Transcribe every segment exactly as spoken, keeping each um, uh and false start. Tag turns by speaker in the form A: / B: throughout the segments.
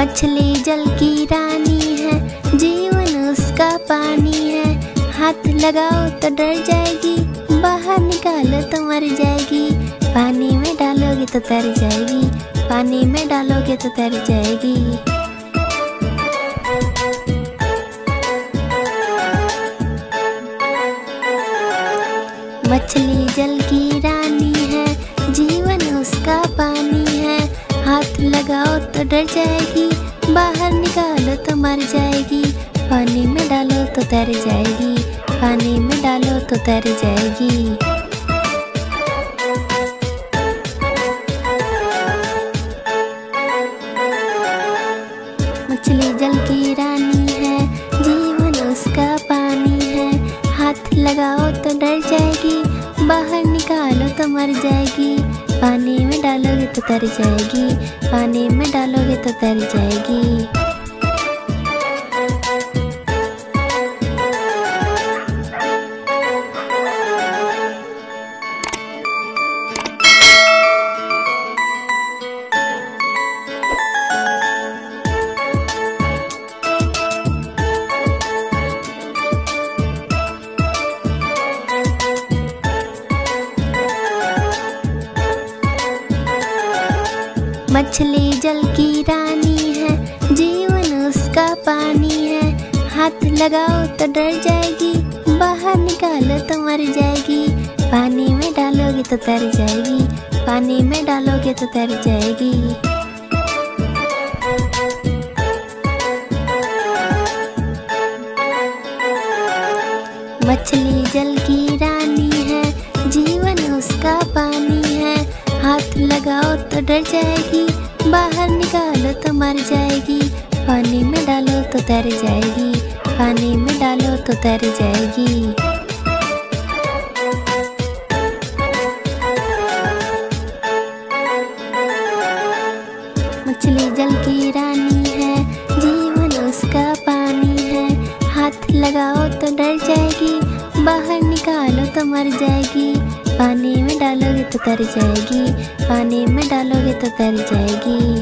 A: मछली जल की रानी है, जीवन उसका पानी है। हाथ लगाओ तो डर जाएगी, बाहर निकालो तो मर जाएगी। पानी में डालोगे तो तर जाएगी, पानी में डालोगे तो तर जाएगी। मछली जल की रानी है, जीवन उसका पानी है। हाथ लगाओ तो डर जाएगी, बाहर निकालो तो मर जाएगी। पानी में डालो तो तैर जाएगी, पानी में डालो तो तैर जाएगी। मछली जल की रानी है, जीवन उसका पानी है। हाथ लगाओ तो डर जाएगी, बाहर निकालो तो मर जाएगी। पानी में डालोगे तो तर जाएगी, पानी में डालोगे तो तर जाएगी। मछली जल की रानी है, जीवन उसका पानी है। हाथ लगाओ तो डर जाएगी, बाहर निकालो तो मर जाएगी। पानी में डालोगे तो तर जाएगी, पानी में डालोगे तो तर जाएगी। मछली जल की रानी है, जीवन उसका पानी है। हाथ लगाओ तो डर जाएगी, बाहर निकालो तो मर जाएगी। पानी में डालो तो तैर जाएगी, पानी में डालो तो तैर जाएगी। मछली जल की रानी है, जीवन उसका पानी है। हाथ लगाओ तो डर जाएगी, बाहर निकालो तो मर जाएगी। पानी में डालोगे तो तर जाएगी, पानी में डालोगे तो तर जाएगी।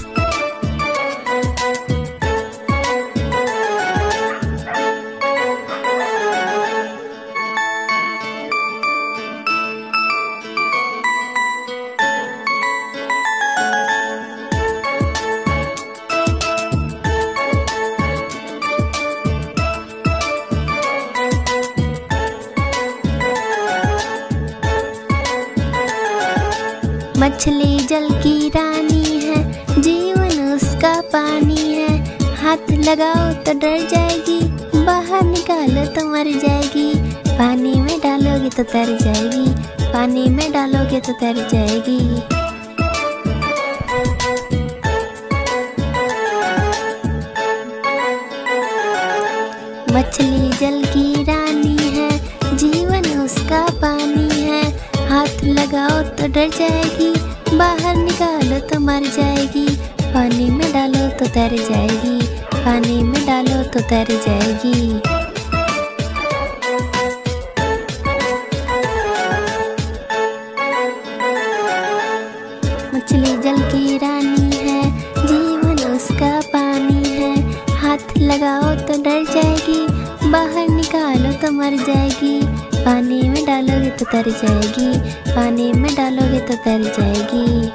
A: मछली जल की रानी है, जीवन उसका पानी है। हाथ लगाओ तो डर जाएगी, बाहर निकालो तो मर जाएगी। पानी में डालोगे तो तर जाएगी, पानी में डालोगे तो तर जाएगी। मछली जल की रानी है, जीवन उसका पानी है। हाथ लगाओ तो डर जाएगी, बाहर निकालो तो मर जाएगी। पानी में डालो तो तर जाएगी, पानी में डालो तो तर जाएगी। मछली जल की रानी है, जीवन उसका पानी है। हाथ लगाओ तो डर जाएगी, बाहर निकालो तो मर जाएगी। पानी में डालोगे तो तर जाएगी, पानी में डालोगे तो तर जाएगी।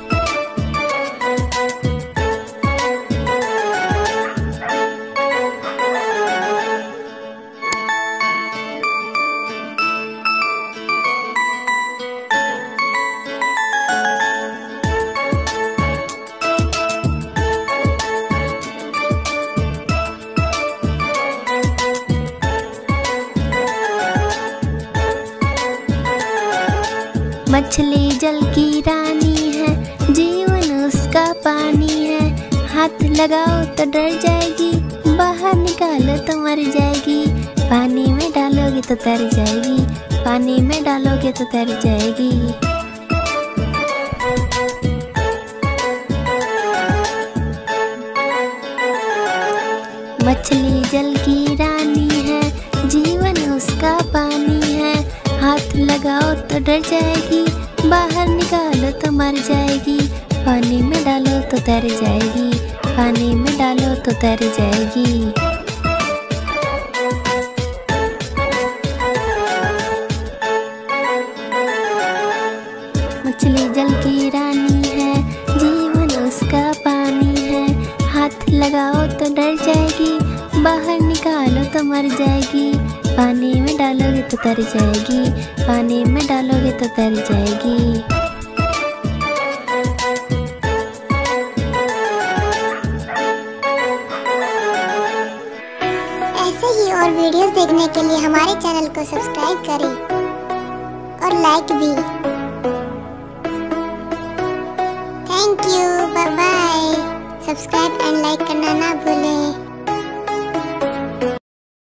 A: मछली जल की रानी है, जीवन उसका पानी है। हाथ लगाओ तो डर जाएगी, बाहर निकालो तो मर जाएगी। पानी में डालोगे तो तर जाएगी, पानी में डालोगे तो तर जाएगी। मछली जल की रानी है, जीवन उसका पानी है। हाथ लगाओ तो डर जाएगी, बाहर निकालो तो मर जाएगी। पानी में डालो तो तर जाएगी, पानी में डालो तो तैर जाएगी। मछली जल की रानी है, जीवन उसका पानी है। हाथ लगाओ तो डर जाएगी, बाहर निकालो तो मर जाएगी। पानी में डालोगे तो तर जाएगी, पानी में डालोगे तो तर जाएगी।
B: ऐसे ही और वीडियोस देखने के लिए हमारे चैनल को सब्सक्राइब करें और लाइक भी। Thank you, bye bye. Subscribe and like करना ना भूलें।